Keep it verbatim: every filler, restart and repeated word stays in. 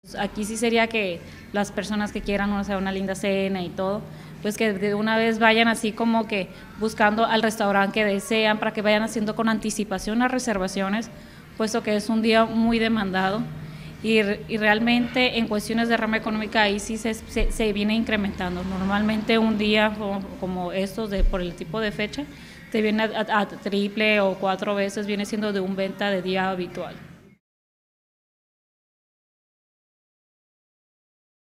Aquí sí sería que las personas que quieran, o sea, una linda cena y todo, pues que de una vez vayan así como que buscando al restaurante que desean, para que vayan haciendo con anticipación las reservaciones, puesto que es un día muy demandado y, y realmente en cuestiones de rama económica ahí sí se, se, se viene incrementando. Normalmente un día como, como estos, de, por el tipo de fecha, te viene a, a, a triple o cuatro veces, viene siendo de un venta de día habitual.